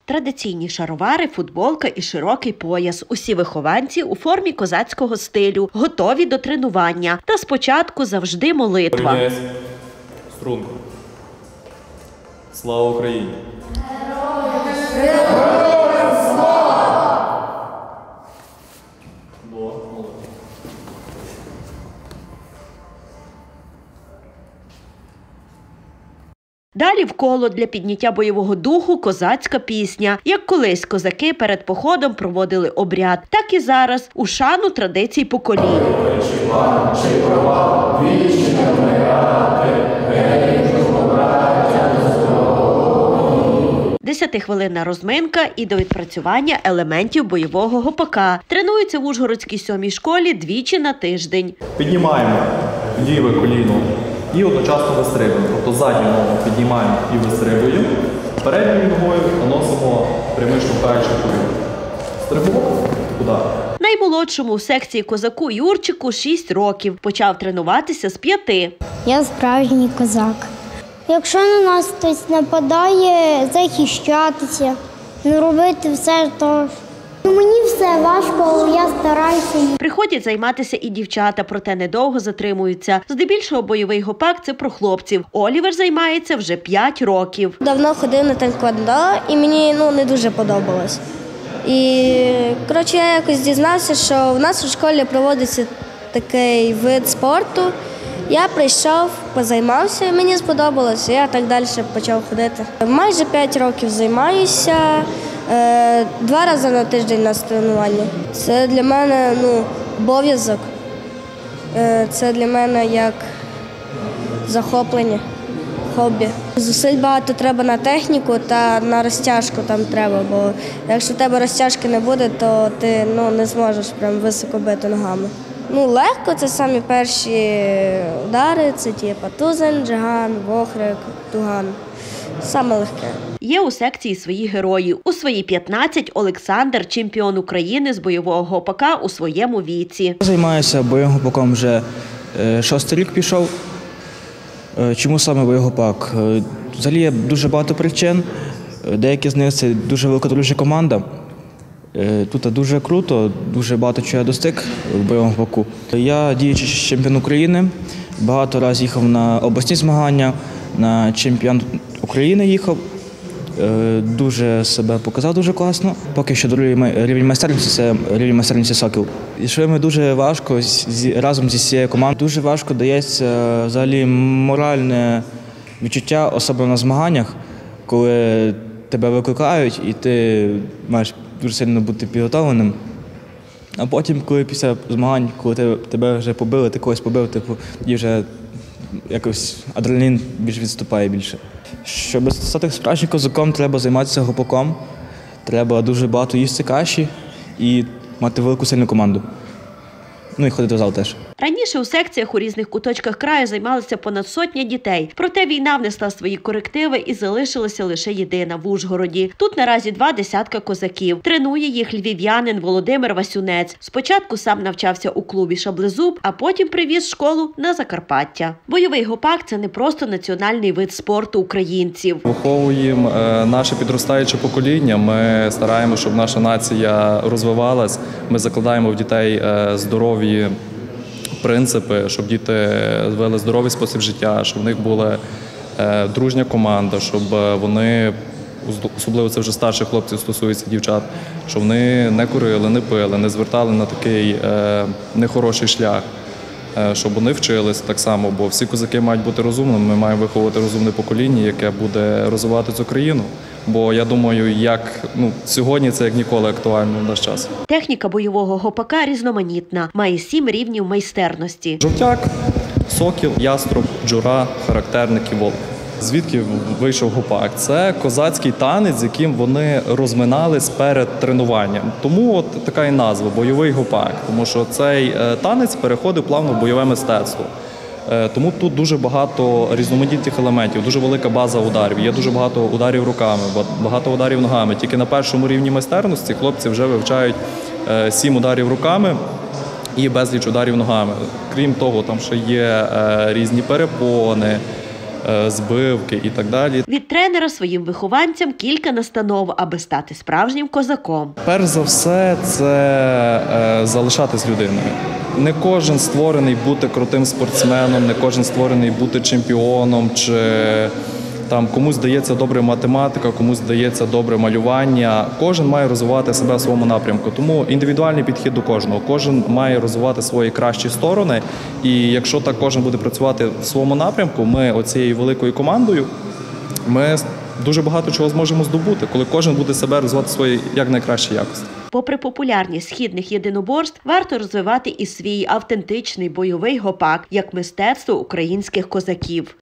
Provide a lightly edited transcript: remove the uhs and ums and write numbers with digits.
Традиційні шаровари, футболка і широкий пояс. Усі вихованці у формі козацького стилю, готові до тренування. Та спочатку завжди молитва. Порівняйся. Струнко. Слава Україні! Героям слава! Далі в коло для підняття бойового духу козацька пісня. Як колись козаки перед походом проводили обряд, так і зараз у шану традицій поколінь. 10-хвилинна розминка і до відпрацювання елементів бойового гопака. Тренуються в Ужгородській 7-й школі двічі на тиждень. Піднімаємо ліве коліно і одночасно вистрибуємо. Тобто задню ногу піднімаємо і вистрибуємо. Передньою ногою наносимо прямий штовхаючий коліно. Стрибок, удар. Наймолодшому у секції козаку Юрчику 6 років. Почав тренуватися з 5. Я справжній козак. Якщо на нас хтось нападає, захищатися, робити все, то мені все важко, але я стараюся. Приходять займатися і дівчата, проте недовго затримуються. Здебільшого бойовий гопак – це про хлопців. Олівер займається вже 5 років. Давно ходив на тхеквондо і мені не дуже подобалось. І, я якось дізнався, що в нас у школі проводиться такий вид спорту. Я прийшов, позаймався, і мені сподобалося, я так далі почав ходити. Майже 5 років займаюся, 2 рази на тиждень на тренування. Це для мене обов'язок, це для мене як захоплення, хобі. Зусиль багато треба на техніку та на розтяжку там треба, бо якщо в тебе розтяжки не буде, то ти не зможеш прям високо бити ногами. Легко, це самі перші удари, це тузен, джиган, вохрик, туган. Саме легке. Є у секції свої герої. У свої 15 Олександр – чемпіон України з бойового гопака у своєму віці. Займаюся бойовим гопаком вже 6-й рік пішов. Чому саме бойовий гопак? Взагалі є дуже багато причин. Деякі з них – це дуже велика дружня команда. Тут дуже круто, дуже багато чого я достиг в бойовому гопаку. Я діючий чемпіон України, багато разів їхав на обласні змагання, на чемпіонат України їхав. Дуже себе показав дуже класно. Поки що другий рівень майстерності – це рівень майстерності «Сокіл». І що мені дуже важко разом зі всією командою. Дуже важко дається взагалі моральне відчуття, особливо на змаганнях, коли тебе викликають і ти маєш дуже сильно бути підготовленим. А потім, коли після змагань, коли тебе вже побили, ти когось побив, тоді вже якось адреналін відступає більше. Щоб стати справжнім козаком, треба займатися гопаком, треба дуже багато їсти каші і мати велику сильну команду. І ходити в зал теж. Раніше у секціях у різних куточках краю займалися понад 100 дітей. Проте війна внесла свої корективи і залишилася лише єдина в Ужгороді. Тут наразі 20 козаків. Тренує їх львів'янин Володимир Васюнець. Спочатку сам навчався у клубі «Шаблезуб», а потім привіз школу на Закарпаття. Бойовий гопак – це не просто національний вид спорту українців. Виховуємо наше підростаюче покоління. Ми стараємося, щоб наша нація розвивалась. Ми закладаємо в дітей здорові принципи, щоб діти вели здоровий спосіб життя, щоб в них була дружня команда, щоб вони, особливо це вже старших хлопців стосується дівчат, щоб вони не курили, не пили, не звертали на такий нехороший шлях, щоб вони вчилися так само, бо всі козаки мають бути розумними, ми маємо виховувати розумне покоління, яке буде розвивати цю країну. Бо я думаю, сьогодні це як ніколи актуально в наш час. Техніка бойового гопака різноманітна, має 7 рівнів майстерності. Жовтяк, сокіл, яструб, джура, характерник і волк. Звідки вийшов гопак? Це козацький танець, яким вони розминались перед тренуванням. Тому така і назва – бойовий гопак, тому що цей танець переходив плавно в бойове мистецтво. Тому тут дуже багато різноманітних елементів, дуже велика база ударів. Є дуже багато ударів руками, багато ударів ногами. Тільки на першому рівні майстерності хлопці вже вивчають 7 ударів руками і безліч ударів ногами. Крім того, там ще є різні перепони, збивки і так далі. Від тренера своїм вихованцям кілька настанов, аби стати справжнім козаком. Перш за все, це залишатись людиною. Не кожен створений бути крутим спортсменом, не кожен створений бути чемпіоном, чи там комусь дається добре математика, комусь дається добре малювання. Кожен має розвивати себе в своєму напрямку. Тому індивідуальний підхід до кожного. Кожен має розвивати свої кращі сторони. І якщо так кожен буде працювати в своєму напрямку, ми оцією великою командою, ми дуже багато чого зможемо здобути, коли кожен буде себе розвивати свої якнайкращі якості. Попри популярність східних єдиноборств, варто розвивати і свій автентичний бойовий гопак, як мистецтво українських козаків.